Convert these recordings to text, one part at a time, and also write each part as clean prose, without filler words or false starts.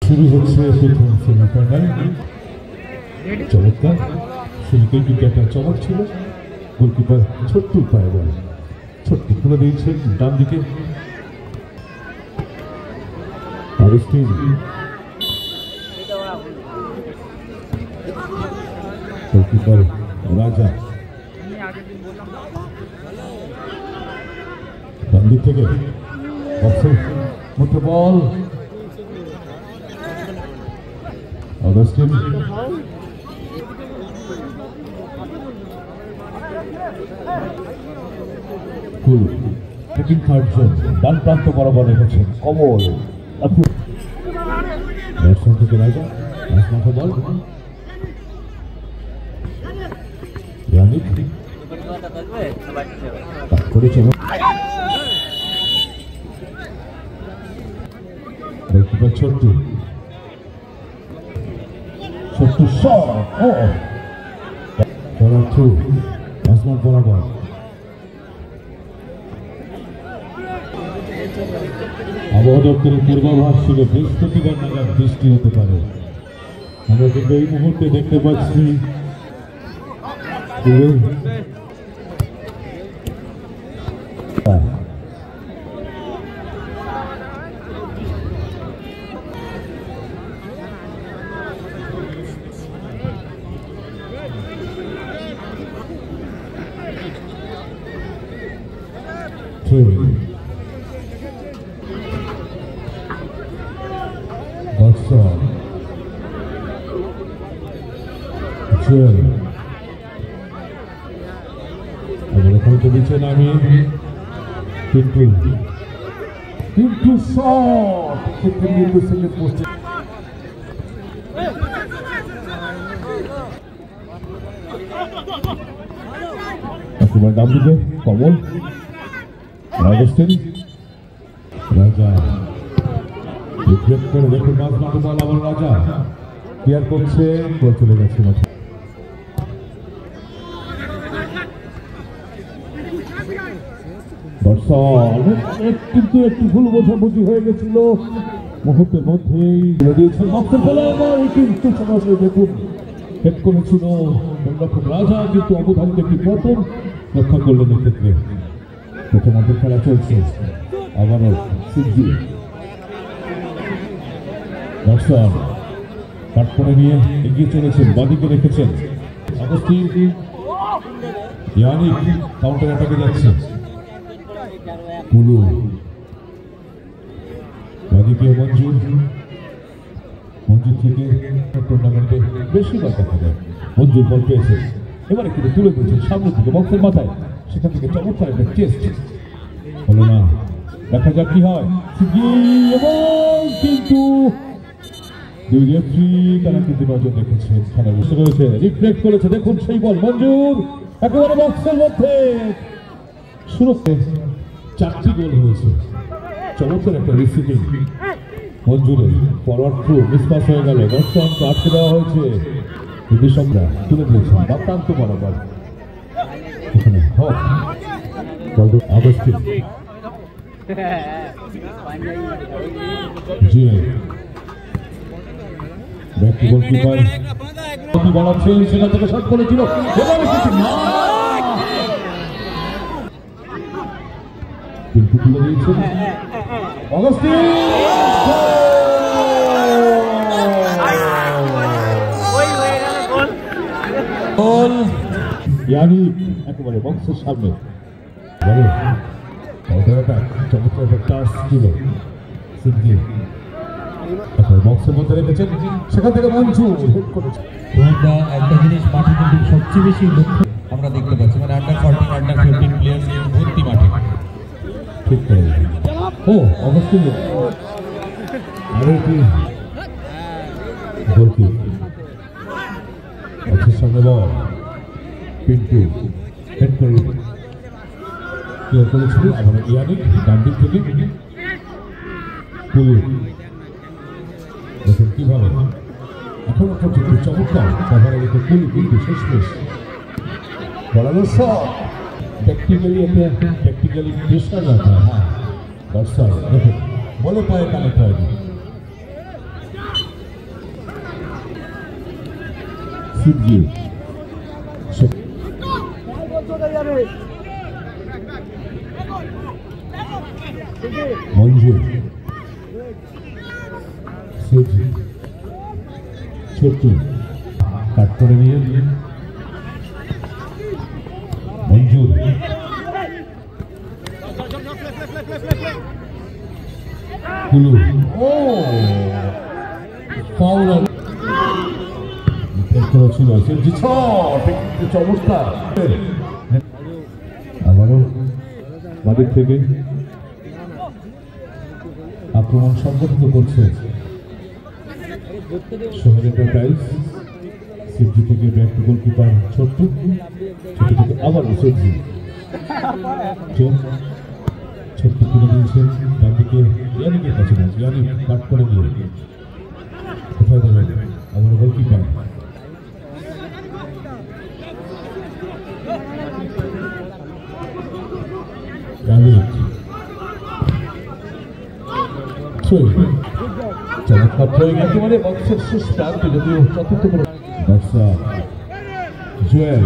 শুরু হচ্ছে প্রথম সেমিফাইনাল। চমৎকার শুরুতেই কিন্তু একটা চমক ছিল। গোলকিপার ছোট্ট পায়ে বল ছোট্ট তুলে দিয়েছেন ডান দিকে। গোলকিপার রাজা ডান দিক থেকে মুঠো বল অগস্টিন ডান প্রান্ত বরাবর রেখেছেন কমল থেকে রাজা মাঠে বল করেছে ছোট্ট ছোট্ট আসমান বরাবর আবহাওয়া দপ্তরের পূর্বাভাস ছিল বৃহস্পতিবার নাগাদ বৃষ্টি হতে পারে। আমরা কিন্তু এই মুহূর্তে দেখতে পাচ্ছি আমি কিন্তু ডান দিকে কমল রাজা করে দেখুন মাঝ মাঠে বল আবার রাজা ক্লিয়ার করছে বল চলে গেছে মাঠে। কিন্তু একটু ভুল বোঝাবুঝি হয়ে গেছিল মুহূর্তের মধ্যেই কিন্তু সরাসরি দেখুন হেড করেছিল গোলরক্ষক রাজা কিন্তু অবধারিত একটি পতন রক্ষা করলেন এক্ষেত্রে। প্রথমার্ধের খেলা চলছে আবারও সিদ্ধি দর্শন কাট করে নিয়ে এগিয়ে চলেছেন বাদিকে রেখেছেন কাউন্টার অ্যাটাকে যাচ্ছে মঞ্জুর থেকে টুর্নামেন্টে বেশিরভাগ দেখা যায় মঞ্জুর বল পেয়েছে এবারে কিন্তু তুলে দিয়েছেন সামনের দিকে বক্সের মাথায় সেখান থেকে চমৎকার একটা টেস্ট হলো না। দেখা যাক কি হয় এবং কিন্তু দুই রেফারি তারা কিন্তু নজর রেখেছেন খেলা বুঝতে পেরেছে রিফ্লেক্ট করেছে দেখুন সেই বল মঞ্জুর একেবারে বক্সের মধ্যে শুরুতে 4টি গোল হয়েছে। চমৎকার একটা রিসিভিং মঞ্জুরের ফরওয়ার্ড থ্রু মিসপাস হয়ে গেল দর্শন আটকে দেওয়া হয়েছে কৃষকরা তুলে দিয়েছেন বা প্রান্ত বরাবর এখানে আগস্টিন গোলকিপার বাড়াচ্ছেন সেখান থেকে শট করেছিল কিন্তু তুলে দিয়েছেন অগস্টিন একেবারে বক্সের সামনে বক্সের মধ্যে রেখেছেন সেখান থেকে মঞ্জুর একটা জিনিস মাঠে কিন্তু সবচেয়ে বেশি লক্ষ্য আমরা দেখতে পাচ্ছি মানে আন্ডার 14 আন্ডার 15 প্লেয়ার্স ভর্তি মাঠে ঠিক ও অবশ্যই আরো কি গোলকিপার আচ্ছা সামনে বল পিন্টু হেড করে ক্লিয়ার করেছিল আবার ইয়ানিক ডান দিক থেকে দেখুন কিভাবে এখন পর্যন্ত চমৎকার কভারের উপর কিন্তু শেষমেশ বলানো সব টেকনিক্যালি একটা টেকনিক্যালি প্রেশার রাখা হ্যাঁ দর্শক দেখুন বলে পায়ে কানেক্ট হয়নি শিবজি মঞ্জু শিবজি ছোট্ট কাট করে নিয়ে মঞ্জুর কুলু ও ফাউল ছিল শিবজি চমৎকার আবারও বাদিক থেকে আক্রমণ সংগঠিত করছে সোহেল এন্টারপ্রাইজ। শিবজি থেকে ব্যাক টু গোলকিপার ছোট্ট থেকে আবারও শিবজি ছোট্ট তুলে দিয়েছেন তার দিকে ইয়ানিকের কাছে ইয়ানিক কাট করে দিয়ে কোথায় দেবেন আবার গোলকিপার চমৎকার প্রয়োগ একেবারে বক্সের শেষ প্রান্তে যদিও চতুর্থ করে জুয়েল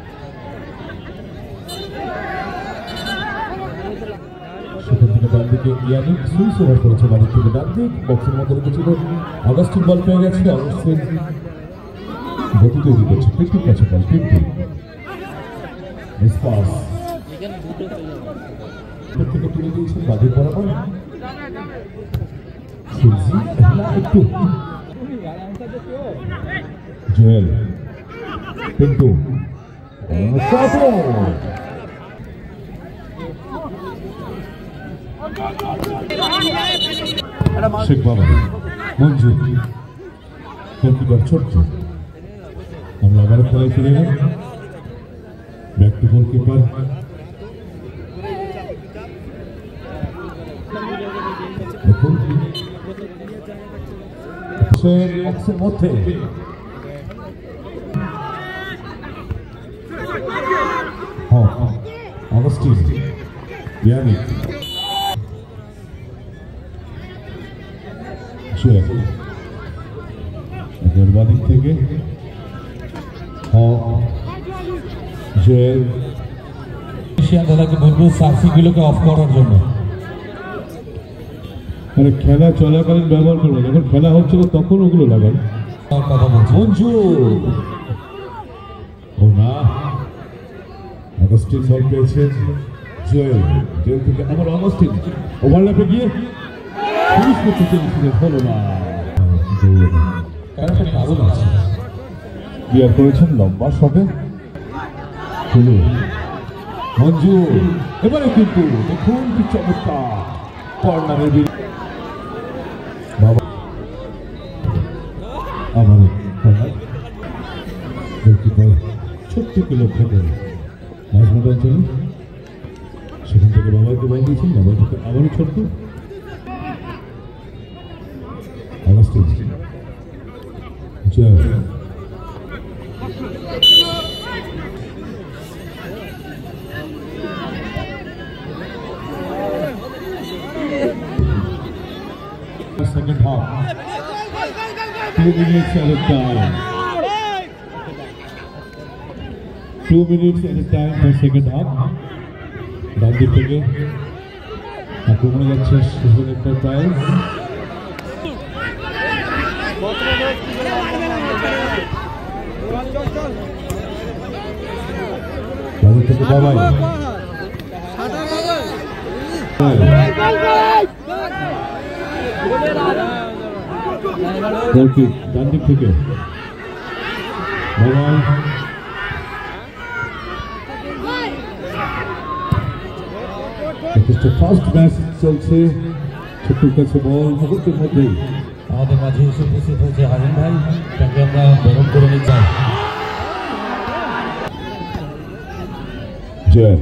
সেখান থেকে ডান দিকে ইয়ানিক সুইচ ওভার করেছে বাড়ির থেকে ডান দিক বক্সের মধ্যে রেখেছিল অগাস্টিন বল পেয়ে গেছে অগাস্টিন গতি তৈরি করছে পিন্টুর কাছে বল পিন্টু থেকে তুলে দিয়েছেন বাদিক বরাবর একটু জুয়েল পিন্টু শেখ বাবা মঞ্জু গোলকিপার ছোট্ট আমরা আবার খেলায় ফিরে গেলাম ব্যাক টু গোলকিপার দেখুন বক্সের মধ্যে অগস্টিন ইয়ানিক বাদিক থেকে দাদাকে বলবো সার্সিগুলোকে অফ করার জন্য মানে খেলা চলাকালীন ব্যবহার করবো যখন খেলা হচ্ছিল তখন ওগুলো লাগান কথা বলছি মঞ্জু ও না অগস্টিন বল পেয়েছেন জুয়েল জুয়েল থেকে আবার অগস্টিন ওভারল্যাপে গিয়ে ফিনিশ করতে চেয়েছিলেন হলো না কারণ আছে ক্লিয়ার করেছেন লম্বা শটে হলো মঞ্জু এবারে কিন্তু দেখুন কি চমৎকার কর্নারের বাবা আবার গোলকিপার ছোট্ট কিলো থেকে মাঝ মোটাল চলুন সেখান থেকে বাবাকে বল দিয়েছেন বাবা থেকে আবারও ছোট্ট অবস্থা second half 2 minutes at a time 2 minutes at a time for second half ডান দিক থেকে আক্রমণে যাচ্ছে সোহেল এন্টারপ্রাইজ ডান থেকে বাবাই ডান দিক থেকে ফার্স্ট ম্যাচ চলছে ছোট্টুর কাছে বল মুহূর্তের মধ্যেই আমাদের মাঝে এসে উপস্থিত হয়েছে হারিন ভাই তাকে আমরা বরণ করে নিয়ে যাই জয়